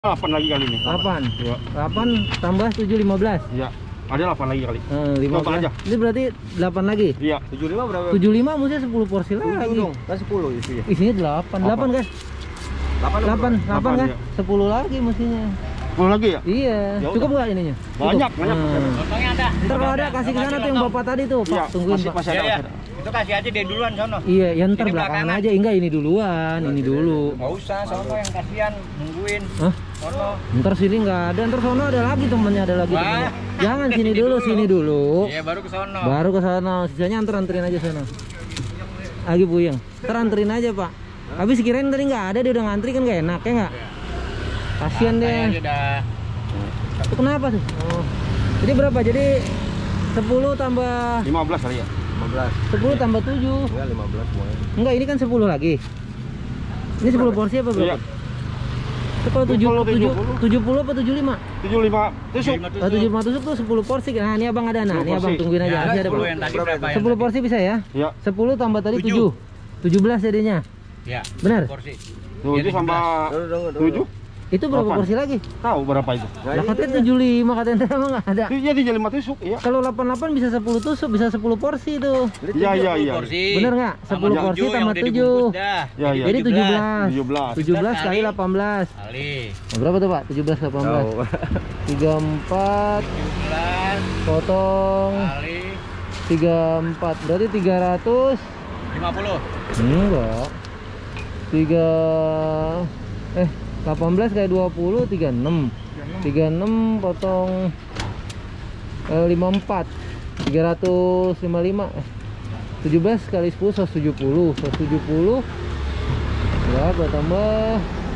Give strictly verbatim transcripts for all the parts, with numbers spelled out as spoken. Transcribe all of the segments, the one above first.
delapan lagi kali ini. delapan. Iya. delapan tambah tujuh lima belas. Iya. Ada delapan lagi kali. Eh, lima belas aja. Ini berarti delapan lagi. Iya. tujuh puluh lima berapa? tujuh puluh lima maksudnya sepuluh porsi lagi. Dong. Kan sepuluh isinya. Isinya delapan. delapan, guys. delapan. delapan, delapan kan? iya. sepuluh lagi mestinya. sepuluh lagi ya? Iya. Ya Cukup udah. nggak ininya? Banyak, Cukup? banyak. Hmm. Potongnya ada. Ntar kalau ada kasih ke sana tuh yang bapak tadi tuh, Pak. Iya, Tungguin, masih, Pak. masih ada, Iya, iya. masih ada. Itu kasih aja dia duluan sono. Iya, ya ntar Ini belakangan belakangan. aja. Enggak, ini duluan, ini dulu. Enggak usah, sono yang kasihan nungguin. Hah? Sono. Ntar sini nggak ada, ntar sono ada lagi temennya, ada lagi Wah. temennya. Jangan sini dulu, sini dulu. Iya, baru ke sono. Baru ke sana, sisanya antar anterin aja sana. Lagi puyeng. Ntar anterin aja, Pak. Habis kirain tadi nggak ada, dia udah ngantri kan nggak enak ya nggak? Kasian Santai deh. aja dah. Itu kenapa tuh? Oh. Jadi berapa? Jadi sepuluh tambah lima belas kali ya? lima belas. sepuluh tambah tujuh. Enggak lima belas semuanya. Enggak, ini kan sepuluh lagi. Ini sepuluh porsi apa berapa? Iya. Itu kalau tujuh Kalau tujuh tujuh puluh. tujuh puluh apa tujuh puluh lima? tujuh puluh lima tusuk. Kalau tujuh puluh lima tusuk tuh sepuluh porsi. Nah, ini Abang ada. Nah, sepuluh ini Abang porsi. tungguin aja. Ya, Masih ada sepuluh belum? yang tadi Berapa berapa yang sepuluh tadi? porsi bisa ya? Iya. sepuluh tambah tadi Tujuh. tujuh. tujuh belas jadinya. Iya. Benar? Porsi. tujuh sama Tunggu, tunggu, tunggu. tujuh. Itu berapa Delapan. porsi lagi? Tahu berapa itu? Nah, Lah ini katanya tujuh puluh lima katanya emang nggak ada. Iya, tujuh puluh lima tusuk, iya. Kalau delapan puluh delapan bisa sepuluh tusuk, bisa sepuluh porsi itu. ini Iya, iya, sepuluh iya. porsi. Bener nggak? Sama sepuluh tujuh porsi yang tambah udah tujuh. dibungkus dah. Iya, iya. Jadi tujuh belas. tujuh belas. tujuh belas kali kali. delapan belas. Kali. Nah, berapa tuh, Pak? tujuh belas delapan belas. Tahu. tiga puluh empat tujuh belas potong kali tiga puluh empat. Berarti tiga ratus. lima puluh. Enggak. tiga eh delapan belas kali dua puluh tiga puluh enam. tiga puluh enam potong eh, lima puluh empat. tiga ratus lima puluh lima. Eh tujuh belas kali sepuluh seratus tujuh puluh. seratus tujuh puluh berapa tambah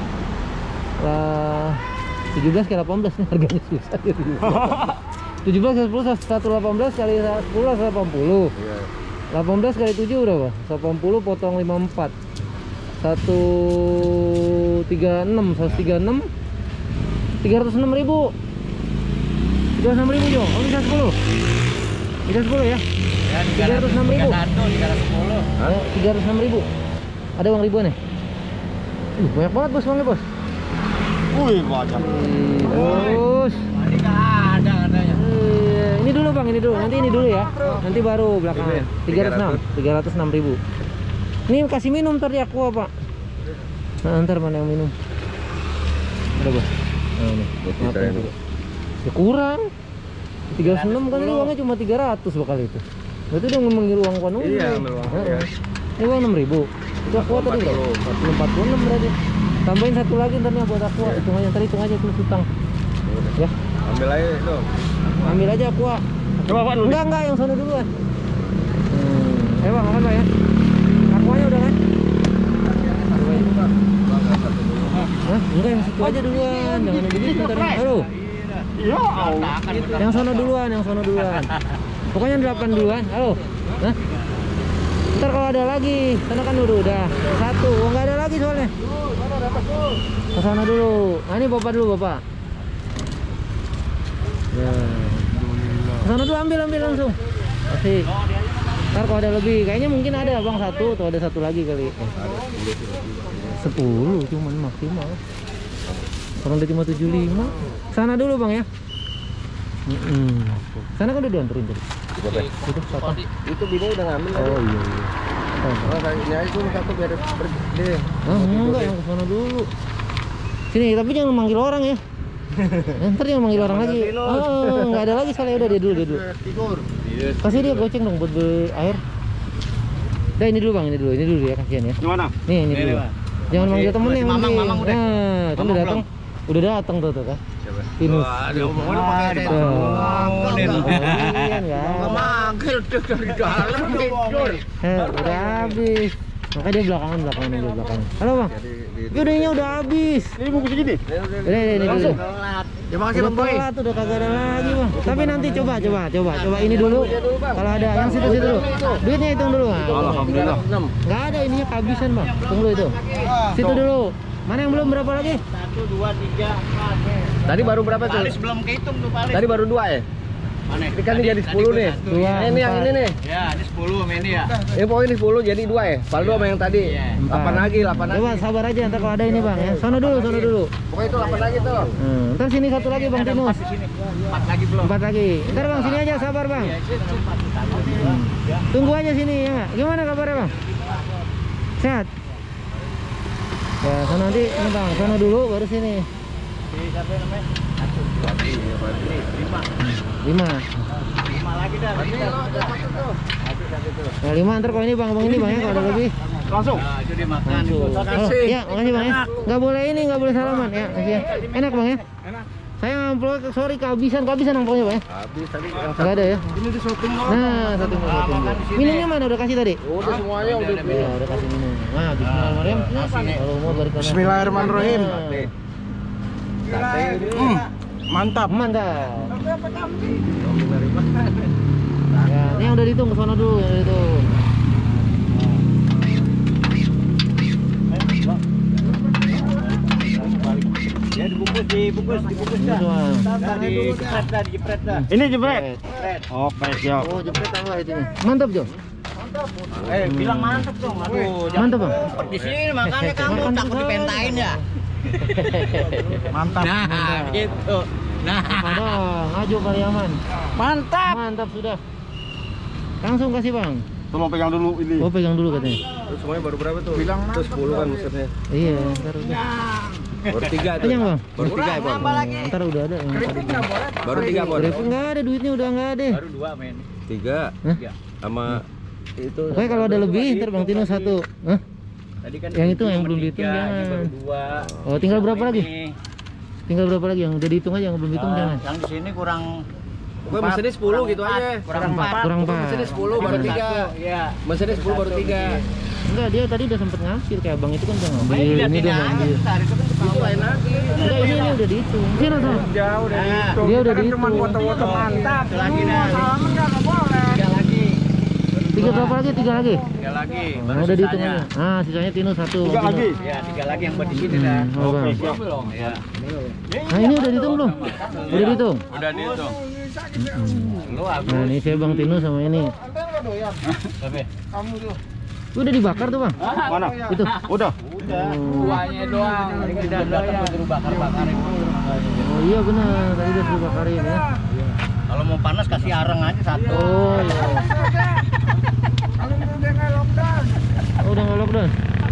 lah tujuh belas kali delapan belas nih harganya susah ya. tujuh belas kali sepuluh seratus delapan belas kali sepuluh seratus delapan puluh. Iya. delapan belas kali tujuh berapa? seratus delapan puluh potong lima puluh empat. seratus tiga puluh enam. seratus tiga puluh enam. tiga ratus enam ribu. tiga ratus enam ribu, Jo. Oh, bisa sepuluh. Bisa sepuluh ya? Ya, tiga ratus enam ribu. tiga ratus, tiga ratus sepuluh. Eh, tiga ratus enam ribu. Ada uang ribuan ya? Uh, banyak banget bos uangnya, bos. Wih, banyak. Ih, bos. Ini nggak ada katanya. Iya, ini dulu Bang, ini dulu. Nanti ini dulu ya. Nanti baru belakangan. tiga ratus enam. tiga ratus enam ribu. Ini kasih minum ntar di Aqua, Pak. Nah, ntar mana yang minum? Ada, Bos. Nah, ini. Buat Maaf kita ya, ini. dulu. Ya kurang. tiga ratus enam kan ini uangnya cuma tiga ratus bakal itu. Berarti udah ngambil uang penuh. Iya, ambil uang, iya. Ini uang enam ribu. Itu Aqua tadi berapa? empat puluh empat puluh enam berarti. Tambahin satu lagi ntar nih buat Aqua. Iya. Hitung aja, ntar hitung aja plus utang. Ya, Ambil aja dong. ambil aja Aqua. Coba Pak dulu. Enggak, enggak, yang sono duluan. Hmm. Ayo Bang, makan Pak ya. Aquanya udah kan? Hah? Enggak, yang situ aja duluan. Jangan yang begitu ntar. Halo. Iya, Allah. Yang sono duluan, yang sono duluan. Pokoknya delapan duluan. Halo. Hah? Ntar kalau ada lagi, sana kan udah udah satu. Oh, nggak ada lagi soalnya. Ke sana dulu. Nah, ini bapak dulu bapak. Ya. Ke sana dulu, ambil ambil langsung. Kasih. Ntar kalau ada lebih, kayaknya mungkin ada bang satu atau ada satu lagi kali. Eh. sepuluh cuman maksimal. Orang udah cuma tujuh puluh lima. Sana dulu bang ya. Mm-mm. Sana kan udah dianterin tadi. Berapa? Itu satu. Itu bini udah ngambil. Oh iya iya. Oh, Oh, ini aja tuh satu biar pergi deh. ah, enggak yang ke sana dulu. Sini, tapi jangan manggil orang ya. Eh, ntar jangan manggil orang lagi. Oh, enggak ada lagi soalnya udah dia dulu dia dulu. Tidur. Iya. Kasih dia goceng dong buat beli air. Dah ini dulu bang, ini dulu, ini dulu ya kasihan ya. Gimana? Nih, ini Ini, dulu. Bang. Jangan manggil temen masih yang mamang, penting. mamang udah. Nah, kan Mamang udah datang. Udah datang tuh tuh kan. Siapa? Pinus. Wah, ada omongan pakai Ada. itu. Ngomongin. Iya kan. Manggil tuh dari dalam tidur. Eh, udah habis. Makanya dia belakangan belakangan dia belakangan. Halo bang. Jadi di- Ya udah ini udah habis. Ini bungkus segini. Udah ini ini dulu. Terima kasih Udah Bang Boy. telat, udah kagak ada lagi bang. Tapi nanti coba coba coba coba ini dulu. Kalau ada yang situ situ dulu. Duitnya hitung dulu. Nah, Alhamdulillah. nggak ada ininya kehabisan bang. Tunggu itu. Situ dulu. Mana yang belum berapa lagi? Satu, dua, tiga, empat. Tadi baru berapa tuh? Palis belum kehitung tuh Palis. Tadi baru dua ya? Mana? Ini kan jadi sepuluh nih. Dua, Ini yang empat. ini nih. Ya, ini sepuluh sama ini ya. Ini pokoknya ini sepuluh jadi dua ya. Paldo sama yang tadi. Iya. delapan lagi, delapan lagi. Coba sabar aja, ntar kalau ada ini bang ya. Sono dulu, sono dulu. Pokoknya itu delapan lagi tuh. Hmm, ntar sini satu lagi bang Ada Tinus. empat di sini. Empat lagi belum. Empat lagi. Ntar bang sini aja, sabar bang. Iya, itu empat di sana. Hmm. Tunggu aja sini ya nggak? Gimana kabarnya bang? Sehat? Ya, sono nanti ini bang, sono dulu baru sini. Di siapa namanya? Satu, dua, tiga, empat, lima. Lima. Lima lagi dah. Ini Lima. lo ada satu tuh. Satu, satu tuh. Nah, lima ntar kalau ini bang, bang ini bang ya kalau ada lebih. Langsung. Nah, itu dia makan. Langsung. Itu. Oh, iya, makasih bang ya. Nggak boleh ini, nggak boleh salaman ya. Makasih ya. Enak bang ya. Saya amplop, sorry kehabisan, kehabisan amplopnya bang ya. Habis tadi yang Nggak ada ya. ini di shooting lo. Nah, satu mau satu. Minumnya mana udah kasih tadi? Udah semuanya udah. Iya, udah kasih minum. Nah, bismillahirrahmanirrahim. Kalau mau balik kanan. Bismillahirrahmanirrahim. Nah, Hmm, mantap. mantap. Ya, ini yang udah dihitung ke sana dulu, yang udah dihitung. Ya dibungkus, dibungkus, dibungkus Ini dah. semua. Dah dijepret dah, dijepret dah. Ini jebret. Jepret. Oke, siap. Oh, jepret tambah itu. Mantap, Jo. Eh, bilang mantap dong. Aduh, jangan Mantap, Bang. ngumpet di sini makanya kamu Makan takut juga. dipentain ya. Mantap. Nah, gitu. Nah, Ada, ngaju kali aman. mantap. Mantap sudah. Langsung kasih, Bang. Tolong pegang dulu ini. Oh, pegang dulu katanya. Terus semuanya baru berapa tuh? Bilang itu sepuluh kan musernya. Iya, ntar udah. Baru tiga tuh. Kenyang, Bang? Baru tiga ya, Bang. Hmm, ntar udah ada yang tadi. Baru tiga, Bang. Berapa enggak ada duitnya udah enggak ada. Baru dua men. Tiga Hah? sama itu. Oke, kalau ada lebih ntar Bang Tino satu. Hah? Tadi kan Yang itu yang cuma belum tiga, dihitung ini jangan. baru dua. Oh, tinggal berapa Sama lagi? ini. Tinggal berapa lagi yang udah dihitung aja yang belum dihitung Ah, jangan. yang di sini kurang Pokoknya mesinnya sepuluh gitu aja. kurang empat. Kurang Pokoknya empat. mesinnya sepuluh baru Satu, tiga. Iya. Mesinnya sepuluh baru tiga. Enggak, dia tadi udah sempet ngasih kayak Bang itu kan udah ngambil. Makanya Ini dilihatin udah aja, ngambil. bentar, itu kan Itu ketahuan. lain lagi. Enggak, ini, ini udah dihitung. Sini langsung. Jauh dari Nah, itu. Dia udah Kita kan dihitung. cuma foto-foto mantap. Itu lagi dah. Salaman nggak boleh. Tiga lagi. Tiga berapa lagi? Tiga lagi? Tiga lagi. Nah, Baru udah dihitung sisanya. aja. Ah, sisanya Tino satu. Tiga Bang Tino. lagi. Ya, tiga lagi yang buat di sini dah. Hmm, oh, Bang. siap. Belum, ya. Nah, ini udah dihitung belum? Udah dihitung? Udah dihitung. Lu aku. Nah, ini saya Bang Tino sama ini. Tapi Udah dibakar tuh, Bang. Mana? Itu. Udah. Oh, duanya doang. Tadi kita datang suruh bakar-bakarin. oh iya benar, tadi udah suruh bakarin ya. Kalau mau panas kasih areng aja satu. Oh iya. Oh, udah nggak lockdown.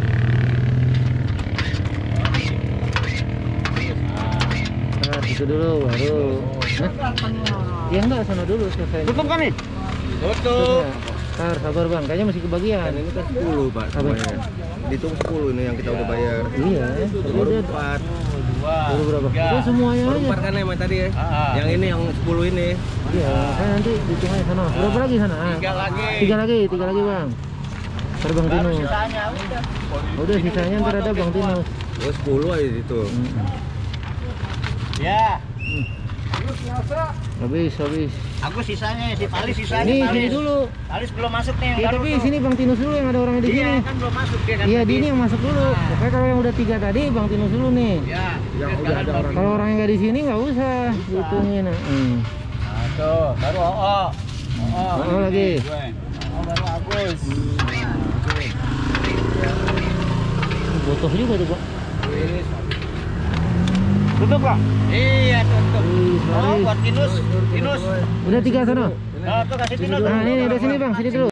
Nah, itu dulu baru. Hah? Ya enggak, sana dulu selesai. Tutup kan nih? Tutup. Ntar sabar Bang, kayaknya masih kebagian. Kan ini kan sepuluh, Pak. Apa? Semuanya. Dihitung sepuluh ini yang kita udah bayar. Iya, tadi Baru udah empat. Dua. baru berapa? tiga. Udah semuanya Baru aja. empat kan emang tadi ya. Ah. Yang ini yang sepuluh ini. Iya, kan nanti dihitung aja sana. Berapa lagi sana? Ah. Tiga lagi. Tiga lagi, tiga lagi Bang. Ntar Bang Baru Tino. sisanya udah. Udah sisanya ntar ada Bang Tino. Oh, sepuluh aja itu. Hmm. Ya. Habis, habis. Aku sisanya, si Palis sisanya. Ini Palis. sini dulu. Palis belum masuk nih yang Ya, baru tapi tuh. sini Bang Tinus dulu yang ada orangnya di Iya, sini. kan belum masuk dia kan. Iya, di tadi. ini yang masuk dulu. Pokoknya kalau yang udah tiga tadi Bang Tinus dulu nih. Ya, Yang dia udah sekarang ada baru- orang. Kalau orang yang nggak di sini nggak usah dihitungin. Hmm. Nah, tuh, baru O O. O O. Oh, lagi. Oh, baru Agus. Botoh juga tuh Pak. Tutup Pak. Iya, tutup. Wih, Oh, sorry. buat Tinus. Tinus. Udah tiga sana. Nah, tuh kasih Tinus. Nah ini udah sini Bang, sini dulu.